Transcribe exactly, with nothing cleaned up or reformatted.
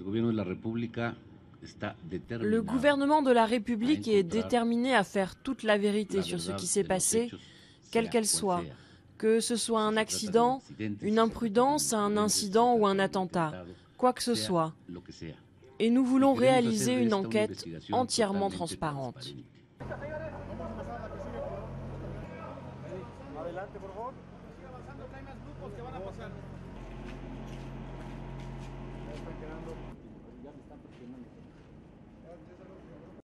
Le gouvernement de la République est déterminé à faire toute la vérité sur ce qui s'est passé, quelle qu'elle soit, que ce soit un accident, une imprudence, un incident ou un attentat, quoi que ce soit. Et nous voulons réaliser une enquête entièrement transparente. Ya me están presionando.